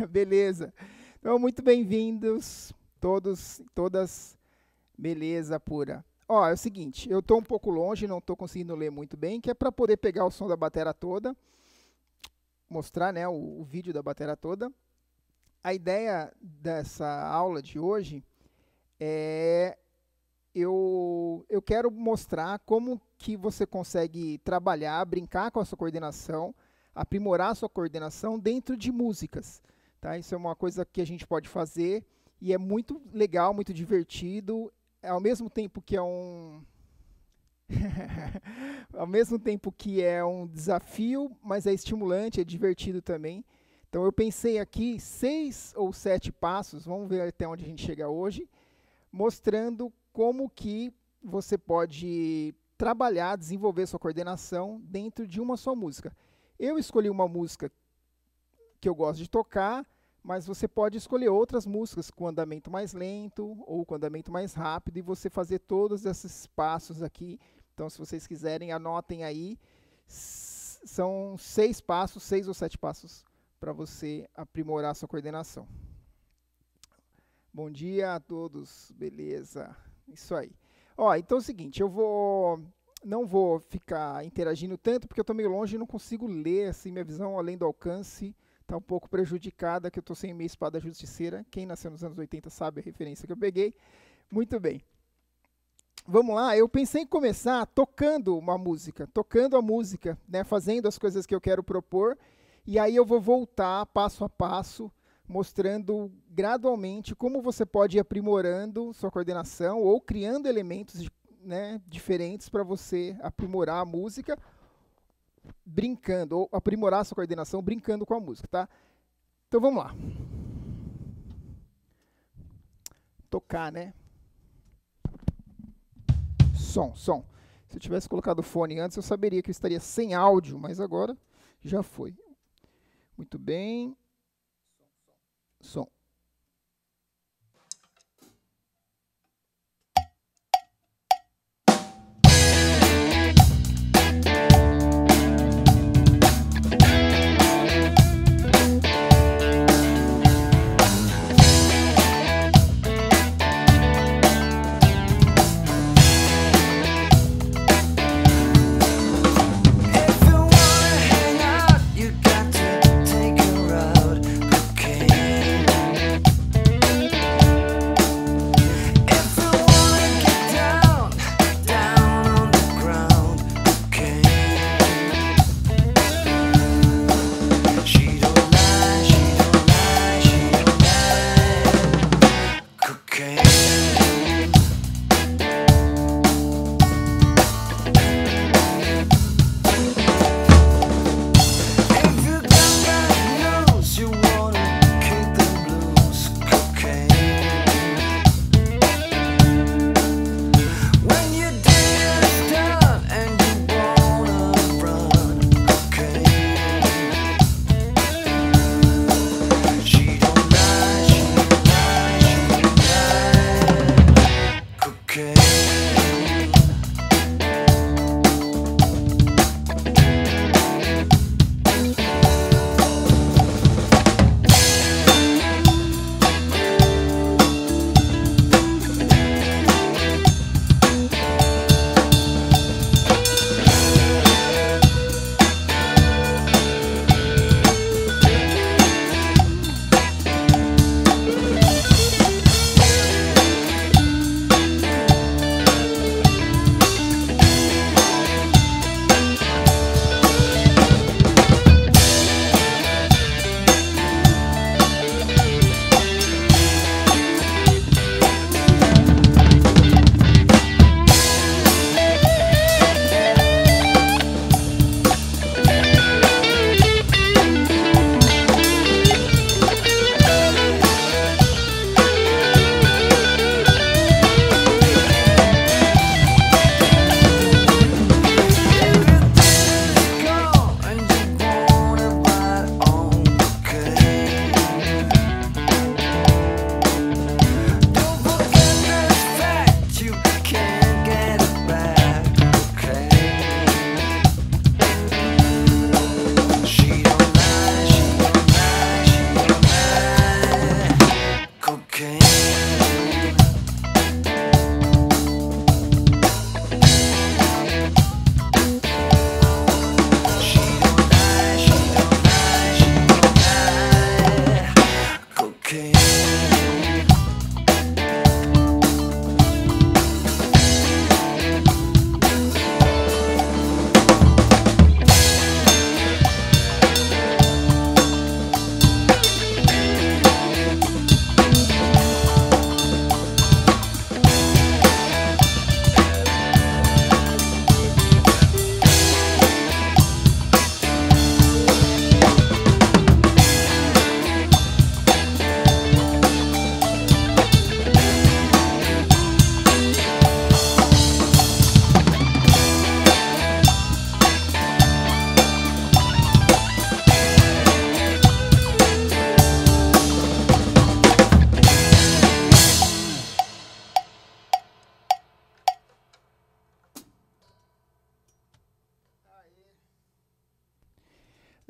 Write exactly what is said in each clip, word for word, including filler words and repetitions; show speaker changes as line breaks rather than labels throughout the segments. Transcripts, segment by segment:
Beleza. Então, muito bem-vindos, todos, todas, beleza pura. Ó, é o seguinte, eu estou um pouco longe, não estou conseguindo ler muito bem, que é para poder pegar o som da bateria toda, mostrar, né, o, o vídeo da bateria toda. A ideia dessa aula de hoje é eu, eu quero mostrar como que você consegue trabalhar, brincar com a sua coordenação, aprimorar a sua coordenação dentro de músicas. Tá? Isso é uma coisa que a gente pode fazer e é muito legal, muito divertido, ao mesmo tempo que é um ao mesmo tempo que é um desafio, mas é estimulante, é divertido também. Então eu pensei aqui seis ou sete passos, vamos ver até onde a gente chega hoje, mostrando como que você pode trabalhar, desenvolver sua coordenação dentro de uma só música. Eu escolhi uma música que eu gosto de tocar, mas você pode escolher outras músicas com andamento mais lento ou com andamento mais rápido e você fazer todos esses passos aqui. Então, se vocês quiserem, anotem aí. São seis passos, seis ou sete passos para você aprimorar sua coordenação. Bom dia a todos, beleza? Isso aí. Ó, então é o seguinte, eu vou, não vou ficar interagindo tanto, porque eu estou meio longe e não consigo ler, assim, minha visão além do alcance está um pouco prejudicada, que eu estou sem minha espada justiceira. Quem nasceu nos anos oitenta sabe a referência que eu peguei. Muito bem. Vamos lá, eu pensei em começar tocando uma música, tocando a música, né, fazendo as coisas que eu quero propor, e aí eu vou voltar passo a passo, mostrando gradualmente como você pode ir aprimorando sua coordenação ou criando elementos, né, diferentes para você aprimorar a música, brincando, ou aprimorar sua coordenação brincando com a música, tá? Então vamos lá. Tocar, né? Som, som. Se eu tivesse colocado o fone antes, eu saberia que eu estaria sem áudio, mas agora já foi. Muito bem. Som.
If you wanna hang out, you got to take a road. Cocaine.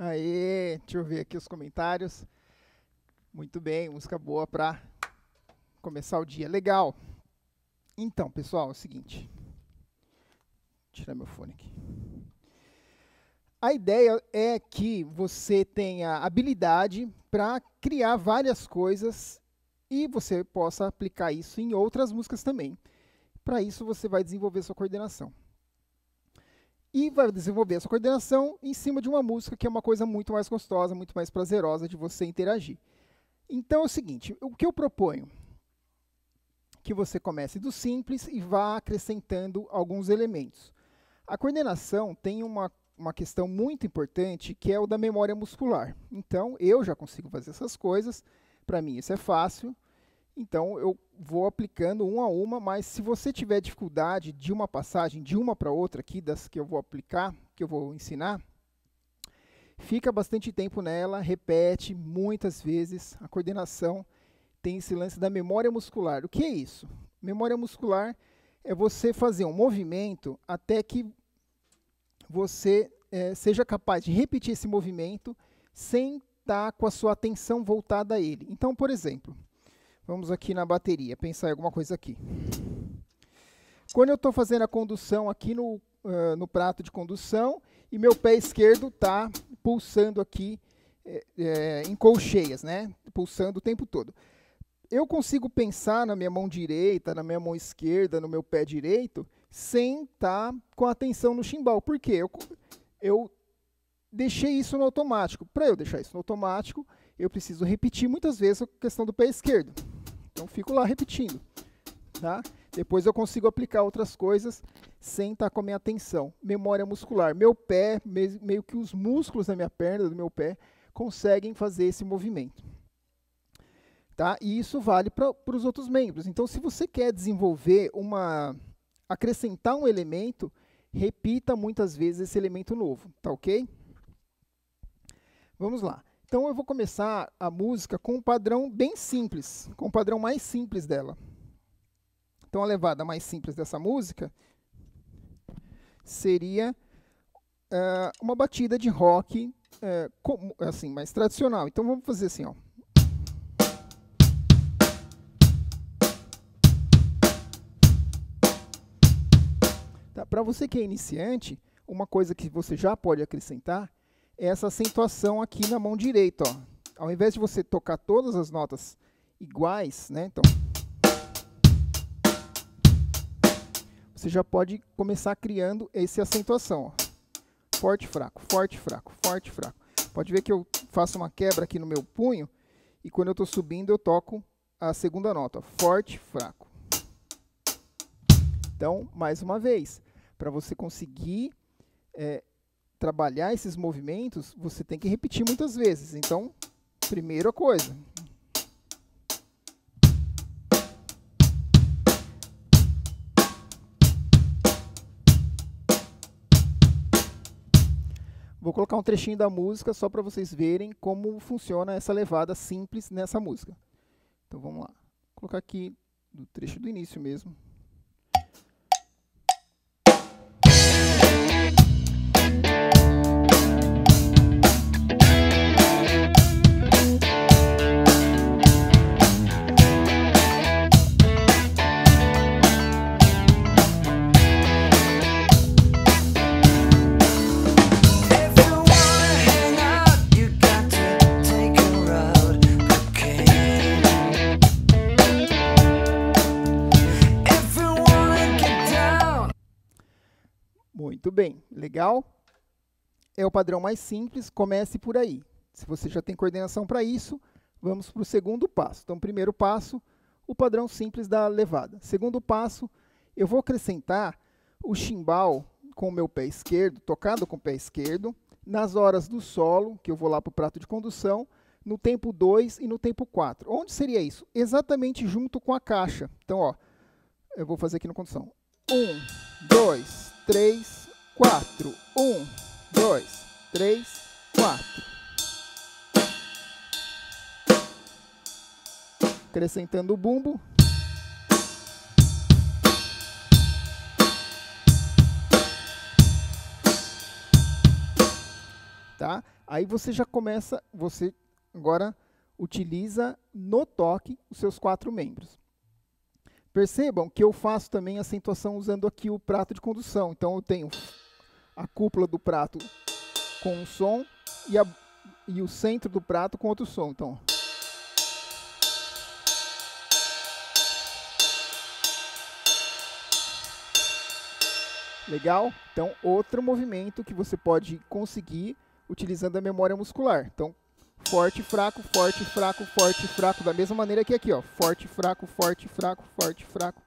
Aê, deixa eu ver aqui os comentários. Muito bem, música boa para começar o dia. Legal. Então, pessoal, é o seguinte. Vou tirar meu fone aqui. A ideia é que você tenha habilidade para criar várias coisas e você possa aplicar isso em outras músicas também. Para isso, você vai desenvolver sua coordenação. E vai desenvolver essa coordenação em cima de uma música que é uma coisa muito mais gostosa, muito mais prazerosa de você interagir. Então é o seguinte, o que eu proponho? Que você comece do simples e vá acrescentando alguns elementos. A coordenação tem uma, uma questão muito importante, que é o da memória muscular. Então, eu já consigo fazer essas coisas, para mim isso é fácil. Então, eu vou aplicando uma a uma, mas se você tiver dificuldade de uma passagem, de uma para outra aqui, das que eu vou aplicar, que eu vou ensinar, fica bastante tempo nela, repete muitas vezes. A coordenação tem esse lance da memória muscular. O que é isso? Memória muscular é você fazer um movimento até que você é, seja capaz de repetir esse movimento sem estar com a sua atenção voltada a ele. Então, por exemplo, vamos aqui na bateria, pensar em alguma coisa aqui. Quando eu estou fazendo a condução aqui no, uh, no prato de condução e meu pé esquerdo está pulsando aqui é, é, em colcheias, né? Pulsando o tempo todo. Eu consigo pensar na minha mão direita, na minha mão esquerda, no meu pé direito, sem estar com a atenção no chimbal. Por quê? Eu, eu deixei isso no automático. Para eu deixar isso no automático, eu preciso repetir muitas vezes a questão do pé esquerdo. Então, fico lá repetindo. Tá? Depois eu consigo aplicar outras coisas sem estar com a minha atenção. Memória muscular. Meu pé, meio que os músculos da minha perna, do meu pé, conseguem fazer esse movimento. Tá? E isso vale para os outros membros. Então, se você quer desenvolver uma... acrescentar um elemento, repita muitas vezes esse elemento novo. Tá ok? Vamos lá. Então, eu vou começar a música com um padrão bem simples, com o padrão mais simples dela. Então, a levada mais simples dessa música seria uh, uma batida de rock, uh, com, assim, mais tradicional. Então, vamos fazer assim, ó. Tá, para você que é iniciante, uma coisa que você já pode acrescentar é essa acentuação aqui na mão direita, ó. Ao invés de você tocar todas as notas iguais, né? Então, você já pode começar criando essa acentuação, ó. Forte, fraco, forte, fraco, forte, fraco. Pode ver que eu faço uma quebra aqui no meu punho e quando eu estou subindo eu toco a segunda nota, ó. Forte, fraco. Então, mais uma vez, para você conseguir é, trabalhar esses movimentos, você tem que repetir muitas vezes. Então, primeira coisa. Vou colocar um trechinho da música só para vocês verem como funciona essa levada simples nessa música. Então, vamos lá. Vou colocar aqui do trecho do início mesmo. Muito bem, legal? É o padrão mais simples, comece por aí. Se você já tem coordenação para isso, vamos para o segundo passo. Então, primeiro passo, o padrão simples da levada. Segundo passo, eu vou acrescentar o chimbal com o meu pé esquerdo, tocado com o pé esquerdo, nas horas do solo, que eu vou lá para o prato de condução, no tempo dois e no tempo quatro. Onde seria isso? Exatamente junto com a caixa. Então, ó, eu vou fazer aqui na condução. um, dois, três, quatro. um, dois, três, quatro. Acrescentando o bumbo. Tá? Aí você já começa, você agora utiliza no toque os seus quatro membros. Percebam que eu faço também acentuação usando aqui o prato de condução. Então eu tenho a cúpula do prato com um som e, a, e o centro do prato com outro som. Então, legal? Então, outro movimento que você pode conseguir utilizando a memória muscular. Então, forte, fraco, forte, fraco, forte, fraco, da mesma maneira que aqui, ó. Forte, fraco, forte, fraco, forte, fraco.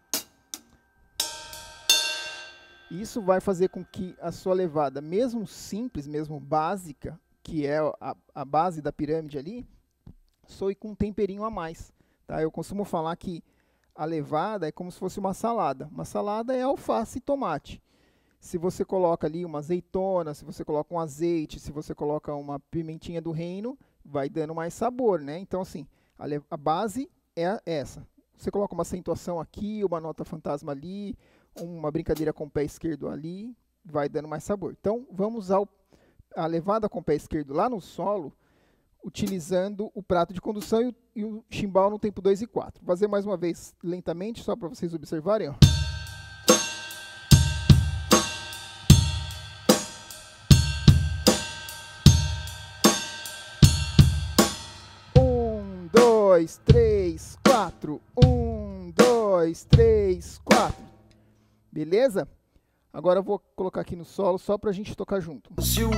Isso vai fazer com que a sua levada, mesmo simples, mesmo básica, que é a, a base da pirâmide ali, soe com um temperinho a mais. Tá? Eu costumo falar que a levada é como se fosse uma salada. Uma salada é alface e tomate. Se você coloca ali uma azeitona, se você coloca um azeite, se você coloca uma pimentinha do reino, vai dando mais sabor, né? Então, assim, a, a base é essa. Você coloca uma acentuação aqui, uma nota fantasma ali, uma brincadeira com o pé esquerdo ali, vai dando mais sabor. Então, vamos usar o, a levada com o pé esquerdo lá no solo, utilizando o prato de condução e o, e o chimbal no tempo dois e quatro. Vou fazer mais uma vez lentamente, só para vocês observarem, ó. dois, três, quatro. um, dois, três, quatro. Beleza? Agora eu vou colocar aqui no solo só pra gente tocar junto.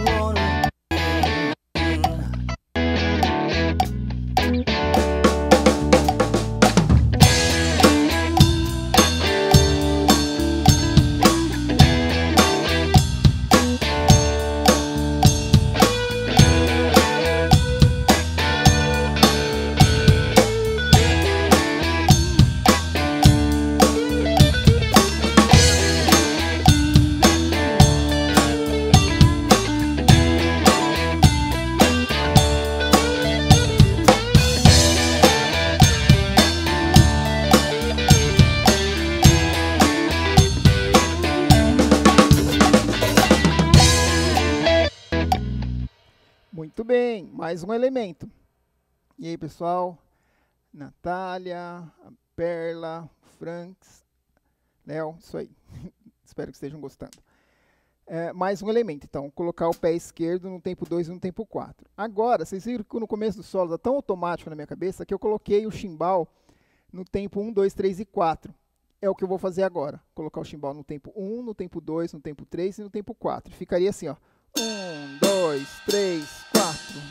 Muito bem, mais um elemento. E aí, pessoal? Natália, a Perla, Franks, Léo, isso aí. Espero que estejam gostando. É, mais um elemento, então, colocar o pé esquerdo no tempo dois e no tempo quatro. Agora, vocês viram que no começo do solo está tão automático na minha cabeça que eu coloquei o chimbal no tempo um, dois, três e quatro. É o que eu vou fazer agora. Colocar o chimbal no tempo um, no tempo dois, no tempo três e no tempo quatro. Ficaria assim, ó. um, dois, três, quatro.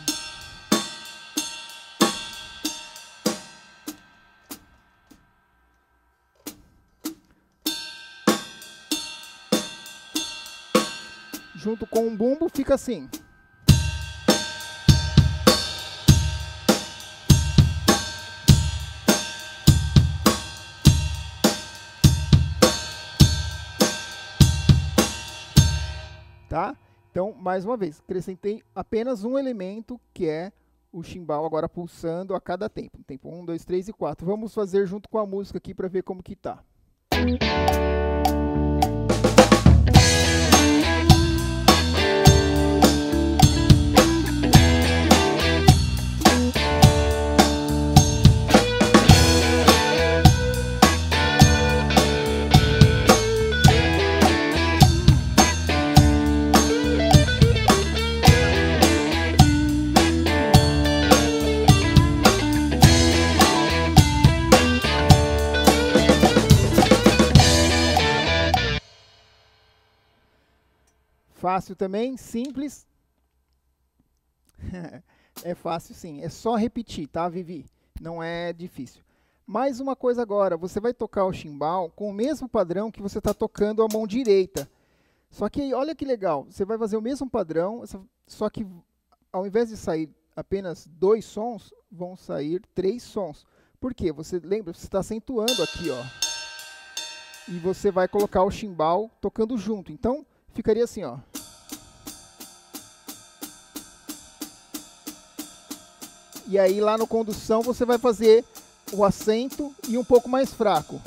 Junto com um bumbo fica assim. Tá? Então, mais uma vez, acrescentei apenas um elemento, que é o chimbal agora pulsando a cada tempo. Tempo um, dois, três e quatro. Vamos fazer junto com a música aqui para ver como que tá. Fácil também, simples. É fácil sim, é só repetir, tá, Vivi? Não é difícil. Mais uma coisa agora, você vai tocar o chimbal com o mesmo padrão que você está tocando a mão direita. Só que olha que legal, você vai fazer o mesmo padrão, só que ao invés de sair apenas dois sons, vão sair três sons. Por quê? Você lembra, você está acentuando aqui, ó. E você vai colocar o chimbal tocando junto. Então, ficaria assim, ó. E aí lá no condução você vai fazer o acento e um pouco mais fraco.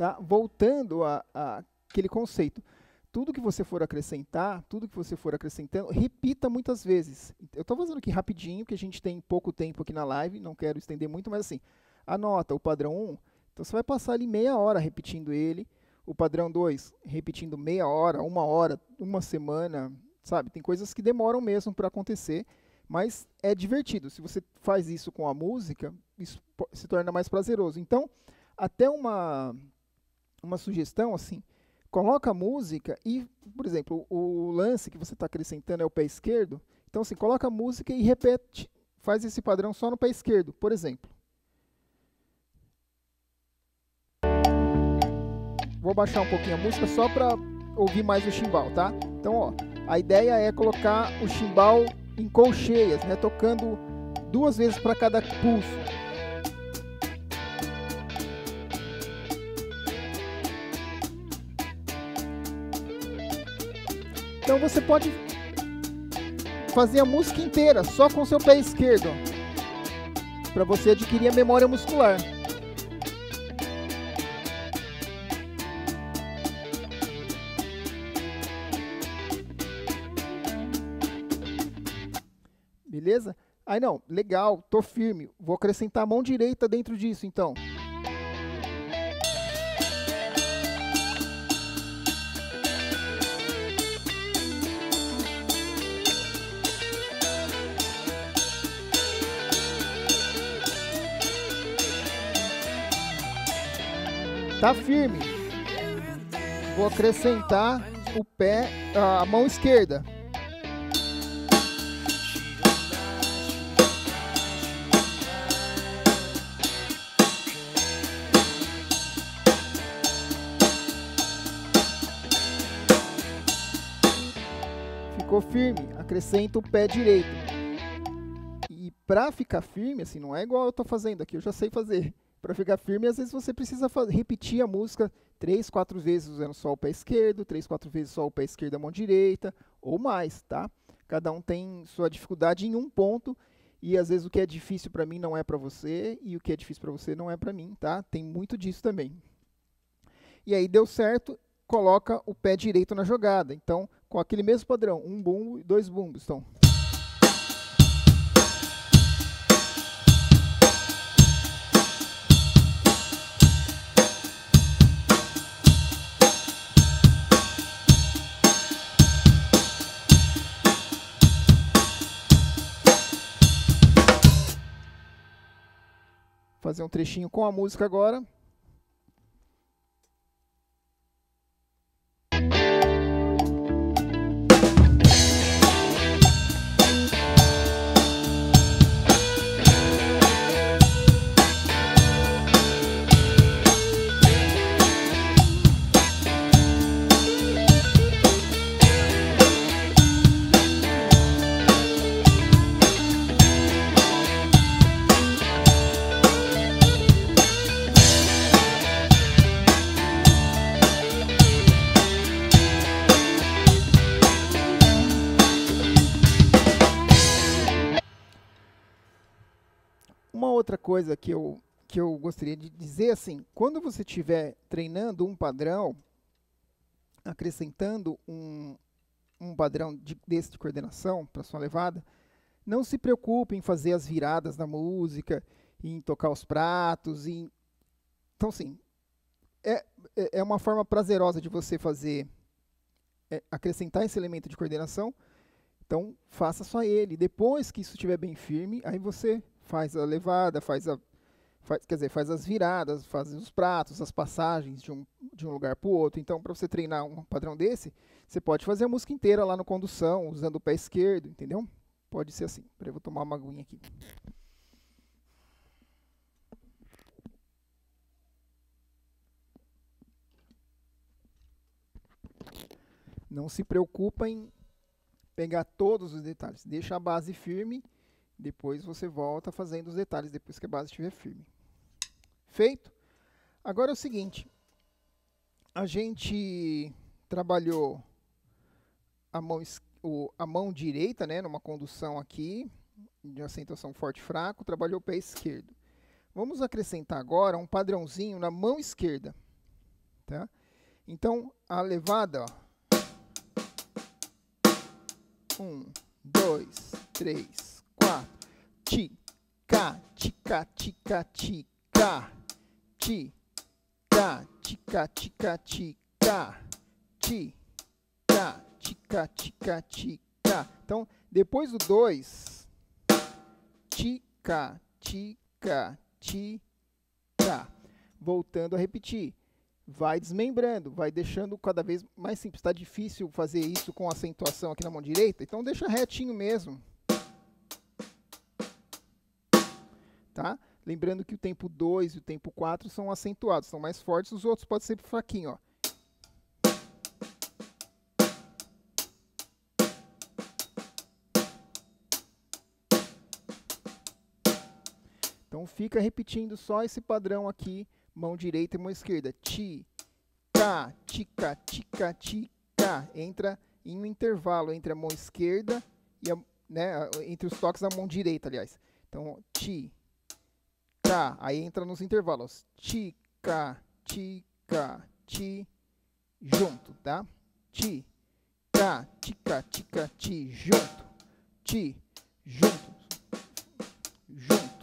tá? Voltando a, a aquele conceito. Tudo que você for acrescentar, tudo que você for acrescentando, repita muitas vezes. Eu estou fazendo aqui rapidinho, que a gente tem pouco tempo aqui na live, não quero estender muito, mas assim, anota o padrão um, então você vai passar ali meia hora repetindo ele, o padrão dois, repetindo meia hora, uma hora, uma semana, sabe? Tem coisas que demoram mesmo para acontecer, mas é divertido. Se você faz isso com a música, isso se torna mais prazeroso. Então, até uma, uma sugestão, assim, coloca a música e, por exemplo, o lance que você está acrescentando é o pé esquerdo. Então, assim, coloca a música e repete, faz esse padrão só no pé esquerdo, por exemplo. Vou baixar um pouquinho a música só para ouvir mais o chimbal, tá? Então, ó, a ideia é colocar o chimbal em colcheias, né? Tocando duas vezes para cada pulso. Então você pode fazer a música inteira só com o seu pé esquerdo, para você adquirir a memória muscular. Beleza? Aí não, legal, tô firme, vou acrescentar a mão direita dentro disso, então. Tá firme. Vou acrescentar o pé, a mão esquerda. Ficou firme, acrescenta o pé direito. E para ficar firme, assim, não é igual eu tô fazendo aqui, eu já sei fazer. Para ficar firme, às vezes você precisa fazer, repetir a música três, quatro vezes usando só o pé esquerdo, três, quatro vezes só o pé esquerdo e a mão direita, ou mais, tá? Cada um tem sua dificuldade em um ponto, e às vezes o que é difícil para mim não é para você, e o que é difícil para você não é para mim, tá? Tem muito disso também. E aí deu certo, coloca o pé direito na jogada. Então, com aquele mesmo padrão, um bumbo e dois bumbos. Então, fazer um trechinho com a música agora. Uma outra coisa que eu, que eu gostaria de dizer, assim, quando você estiver treinando um padrão, acrescentando um, um padrão de, desse de coordenação para sua levada, não se preocupe em fazer as viradas da música, em tocar os pratos. Em... Então, assim, é, é uma forma prazerosa de você fazer, é, acrescentar esse elemento de coordenação. Então, faça só ele. Depois que isso estiver bem firme, aí você faz a levada, faz a, faz, quer dizer, faz as viradas, faz os pratos, as passagens de um, de um lugar para o outro. Então, para você treinar um padrão desse, você pode fazer a música inteira lá no condução, usando o pé esquerdo, entendeu? Pode ser assim. Peraí, eu vou tomar uma aguinha aqui. Não se preocupa em pegar todos os detalhes. Deixa a base firme. Depois você volta fazendo os detalhes depois que a base estiver firme. Feito? Agora é o seguinte. A gente trabalhou a mão, a mão direita, né, numa condução aqui, de acentuação forte e fraco, trabalhou o pé esquerdo. Vamos acrescentar agora um padrãozinho na mão esquerda. tá? Então, a levada, ó. Um, dois, três, quatro. Ti, cá, tica, tica, tica. Ti, cá, tica, tica, tica. Ti, cá, tica, tica, tica. Então, depois do dois, tica, tica, tica. Voltando a repetir. Vai desmembrando, vai deixando cada vez mais simples. Está difícil fazer isso com acentuação aqui na mão direita, então deixa retinho mesmo. Tá? Lembrando que o tempo dois e o tempo quatro são acentuados, são mais fortes, os outros podem ser fraquinho, ó. Então fica repetindo só esse padrão aqui, mão direita e mão esquerda. Ti, cá, tica, tica, tica. Entra em um intervalo entre a mão esquerda e a, né, entre os toques da mão direita, aliás. Então, ti, cá. Aí entra nos intervalos. Tica, tica, ti, junto, tá? Ti, cá, tica, tica, ti, junto. Ti, junto. Junto.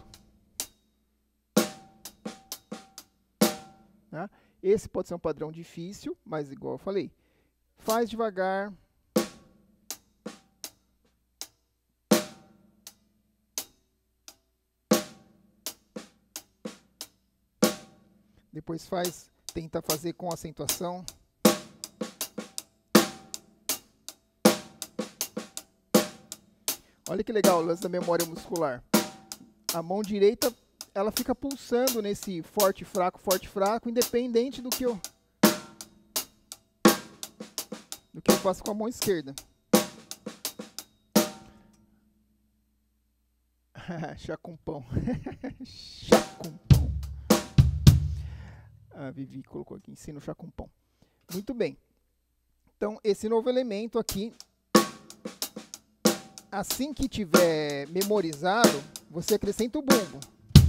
Tá? Esse pode ser um padrão difícil, mas igual eu falei, faz devagar. Depois faz, tenta fazer com acentuação. Olha que legal o lance da memória muscular. A mão direita, ela fica pulsando nesse forte, fraco, forte, fraco, independente do que eu do que eu faço com a mão esquerda. Chá com pão. Chá com pão. A Vivi colocou aqui, ensina o chá com pão. Muito bem. Então, esse novo elemento aqui, assim que tiver memorizado, você acrescenta o bumbo.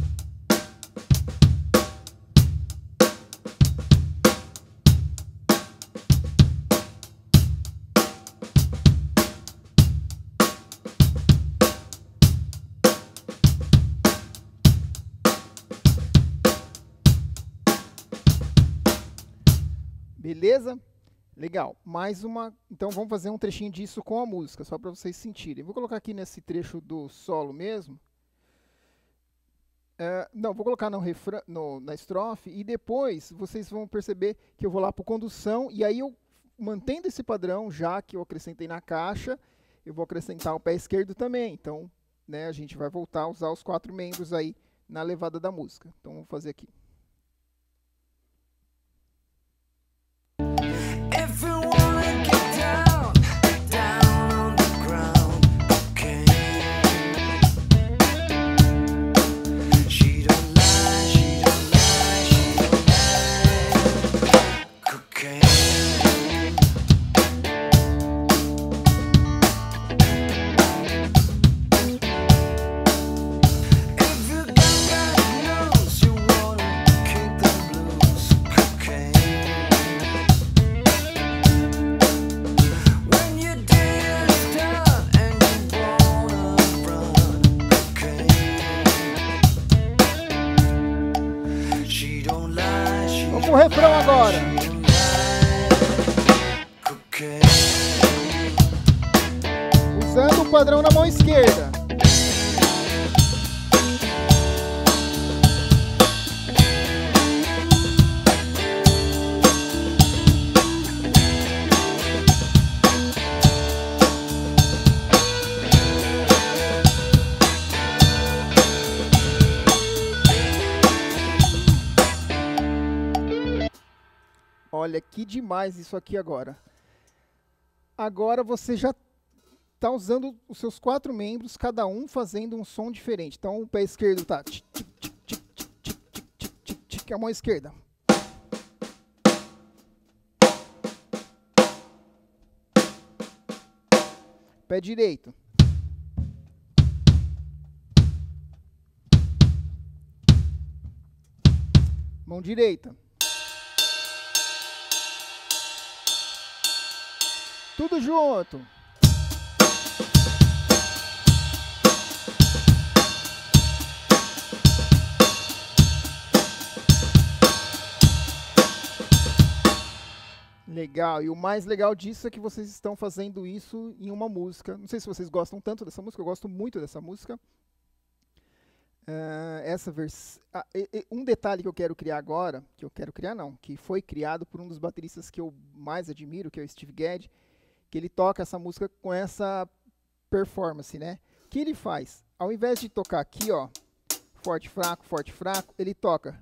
Beleza? Legal. Mais uma... Então vamos fazer um trechinho disso com a música, só para vocês sentirem. Vou colocar aqui nesse trecho do solo mesmo. Uh, não, vou colocar no refrão, no, na estrofe, e depois vocês vão perceber que eu vou lá para condução, e aí eu, mantendo esse padrão, já que eu acrescentei na caixa, eu vou acrescentar o pé esquerdo também. Então, né, a gente vai voltar a usar os quatro membros aí na levada da música. Então, vamos fazer aqui. O refrão agora. Usando o padrão na mão esquerda. Olha que demais isso aqui agora. Agora você já está usando os seus quatro membros, cada um fazendo um som diferente. Então o pé esquerdo está que é a mão esquerda. Pé direito. Mão direita. Tudo junto. Legal, e o mais legal disso é que vocês estão fazendo isso em uma música. Não sei se vocês gostam tanto dessa música, eu gosto muito dessa música. Uh, essa vers... ah, e, e, um detalhe que eu quero criar agora, que eu quero criar não, que foi criado por um dos bateristas que eu mais admiro, que é o Steve Gadd, que ele toca essa música com essa performance, né? O que ele faz? Ao invés de tocar aqui, ó, forte, fraco, forte, fraco, ele toca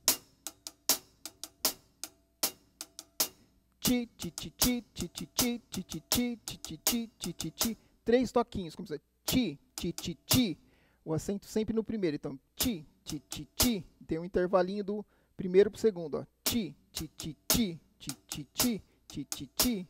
ti, ti, ti, ti, ti, ti, ti, ti, ti, ti, ti, ti, ti, ti, ti, ti, três toquinhos, como se ti, ti, ti, ti, o acento sempre no primeiro, então ti, ti, ti, ti, tem um intervalinho do primeiro pro segundo, ó, ti, ti, ti, ti, ti, ti, ti, ti, ti, ti.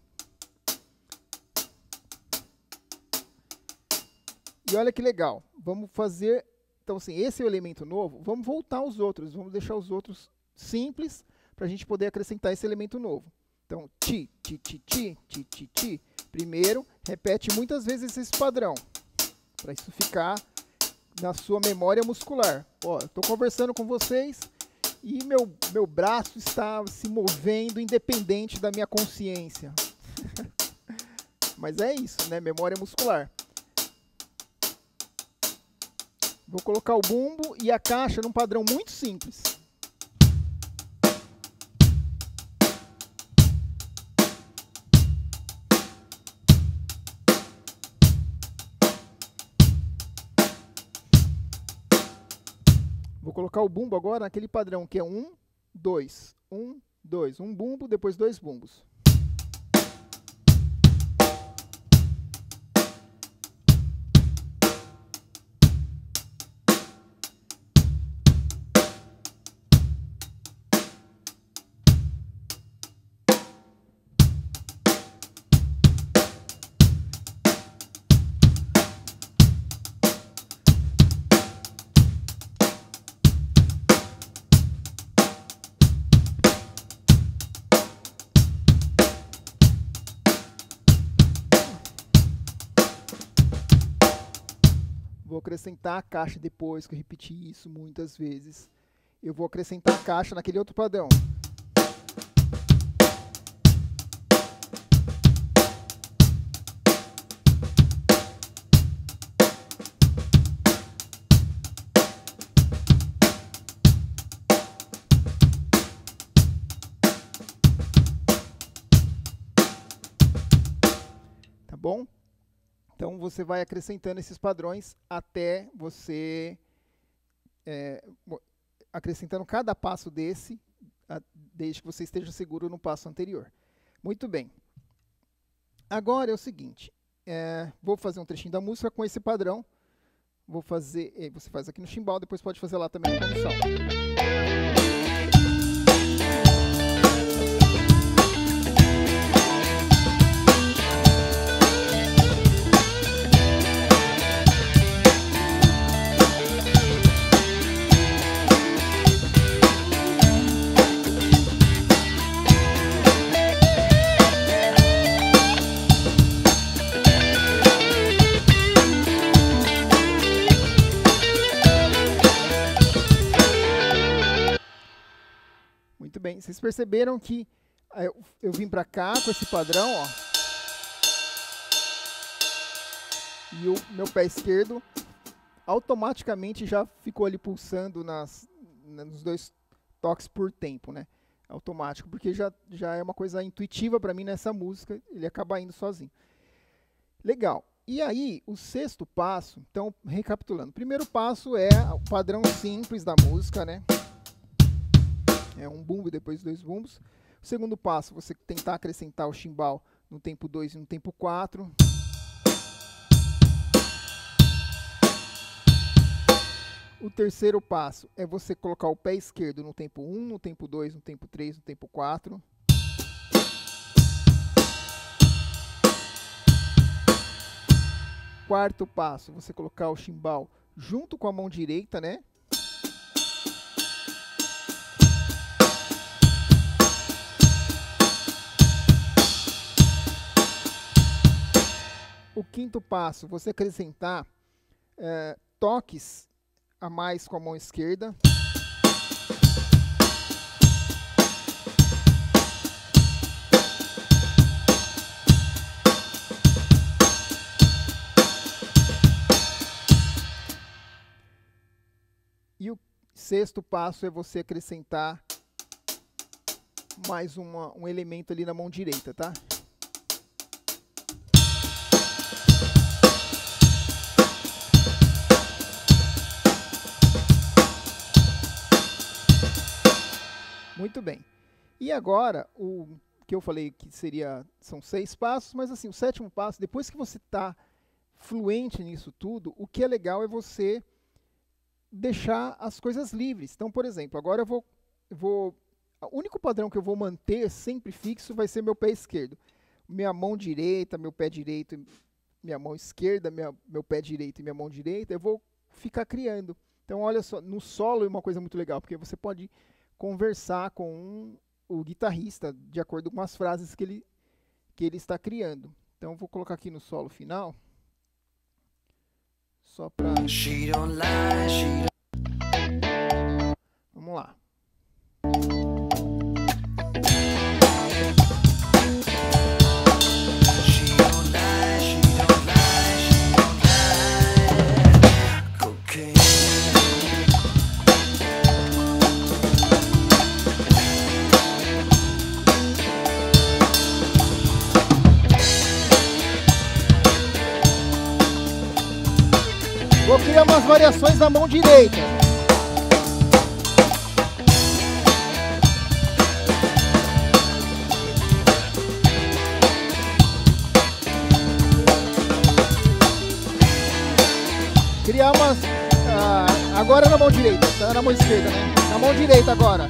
E olha que legal, vamos fazer, então assim, esse é o elemento novo, vamos voltar aos outros, vamos deixar os outros simples para a gente poder acrescentar esse elemento novo. Então, ti, ti, ti, ti, ti, ti, ti. Primeiro, repete muitas vezes esse padrão, para isso ficar na sua memória muscular. Ó, eu estou conversando com vocês e meu, meu braço está se movendo independente da minha consciência. Mas é isso, né? Memória muscular. Vou colocar o bumbo e a caixa num padrão muito simples. Vou colocar o bumbo agora naquele padrão que é um, dois, um, dois. Um bumbo, depois dois bumbos. Vou acrescentar a caixa depois que eu repeti isso muitas vezes. Eu vou acrescentar a caixa naquele outro padrão. Tá bom? Então, você vai acrescentando esses padrões até você, é, acrescentando cada passo desse, a, desde que você esteja seguro no passo anterior. Muito bem. Agora é o seguinte, é, vou fazer um trechinho da música com esse padrão. Vou fazer, você faz aqui no chimbal, depois pode fazer lá também na condução. Muito bem, vocês perceberam que eu, eu vim para cá com esse padrão, ó, e o meu pé esquerdo automaticamente já ficou ali pulsando nas, nos dois toques por tempo, né? Automático, porque já, já é uma coisa intuitiva para mim nessa música, ele acaba indo sozinho. Legal. E aí, o sexto passo, então, recapitulando. O primeiro passo é o padrão simples da música, né? É um bumbo e depois dois bumbos. O segundo passo, você tentar acrescentar o chimbal no tempo dois e no tempo quatro. O terceiro passo é você colocar o pé esquerdo no tempo um, no tempo dois, no tempo três, no tempo quatro. Quarto passo, você colocar o chimbal junto com a mão direita, né? o quinto passo, você acrescentar é, toques a mais com a mão esquerda. E o sexto passo é você acrescentar mais uma, um elemento ali na mão direita, tá? Muito bem. E agora, o que eu falei que seria, são seis passos, mas assim, o sétimo passo, depois que você está fluente nisso tudo, o que é legal é você deixar as coisas livres. Então, por exemplo, agora eu vou, vou... O único padrão que eu vou manter sempre fixo vai ser meu pé esquerdo. Minha mão direita, meu pé direito, minha mão esquerda, minha, meu pé direito e minha mão direita, eu vou ficar criando. Então, olha só, no solo é uma coisa muito legal, porque você pode conversar com um, o guitarrista de acordo com as frases que ele, que ele está criando. Então, eu vou colocar aqui no solo final. Só para... Vamos lá. Vou criar umas variações na mão direita. Criar umas... Ah, agora na mão direita, tá na mão esquerda, né? Na mão direita agora.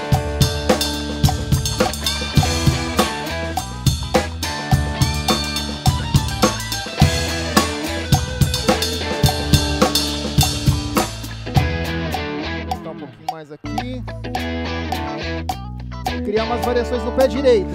Mais aqui. Criar umas variações no pé direito.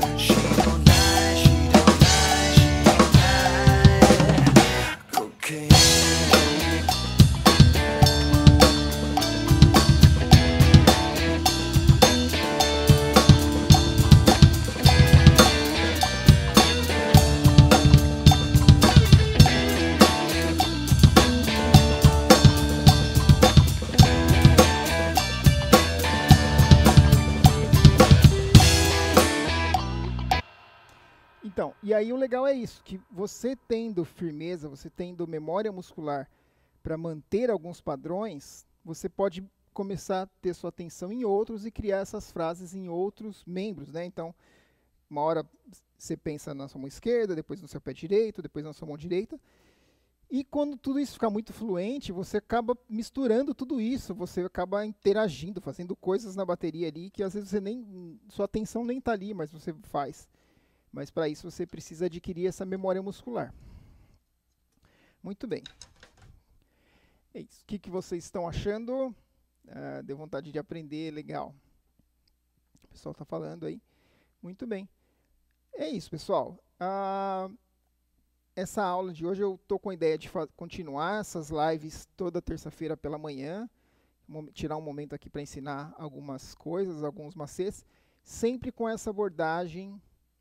Então, e aí o legal é isso, que você tendo firmeza, você tendo memória muscular para manter alguns padrões, você pode começar a ter sua atenção em outros e criar essas frases em outros membros, né? Então, uma hora você pensa na sua mão esquerda, depois no seu pé direito, depois na sua mão direita. E quando tudo isso ficar muito fluente, você acaba misturando tudo isso, você acaba interagindo, fazendo coisas na bateria ali que às vezes você nem, sua atenção nem está ali, mas você faz. Mas para isso você precisa adquirir essa memória muscular. Muito bem. É isso. O que, que vocês estão achando? Ah, deu vontade de aprender, legal. O pessoal está falando aí. Muito bem. É isso, pessoal. Ah, essa aula de hoje eu estou com a ideia de continuar essas lives toda terça-feira pela manhã. Tirar um momento aqui para ensinar algumas coisas, alguns macetes. Sempre com essa abordagem...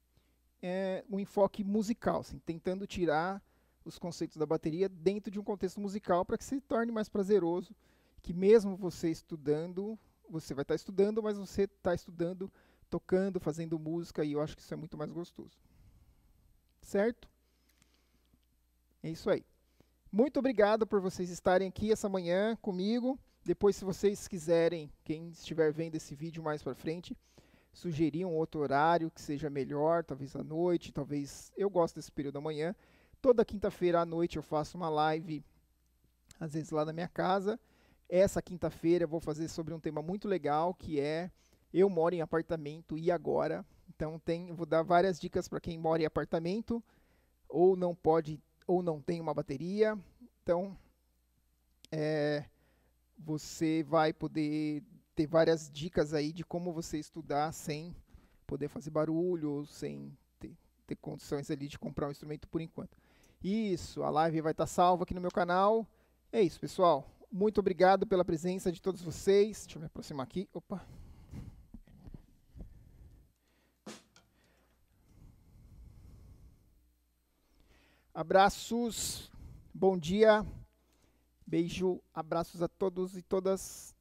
É um enfoque musical, assim, tentando tirar os conceitos da bateria dentro de um contexto musical para que se torne mais prazeroso, que mesmo você estudando, você vai estar estudando, mas você está estudando, tocando, fazendo música, e eu acho que isso é muito mais gostoso. Certo? É isso aí. Muito obrigado por vocês estarem aqui essa manhã comigo. Depois, se vocês quiserem, quem estiver vendo esse vídeo mais para frente, sugerir um outro horário que seja melhor, talvez à noite, talvez... Eu gosto desse período da manhã. Toda quinta-feira à noite eu faço uma live, às vezes lá na minha casa. Essa quinta-feira eu vou fazer sobre um tema muito legal, que é eu moro em apartamento e agora. Então tem, eu vou dar várias dicas para quem mora em apartamento, ou não pode, ou não tem uma bateria. Então, é, você vai poder... ter várias dicas aí de como você estudar sem poder fazer barulho, ou sem ter, ter condições ali de comprar um instrumento por enquanto. Isso, a live vai estar salva aqui no meu canal. É isso, pessoal. Muito obrigado pela presença de todos vocês. Deixa eu me aproximar aqui. Opa. Abraços. Bom dia. Beijo. Abraços a todos e todas.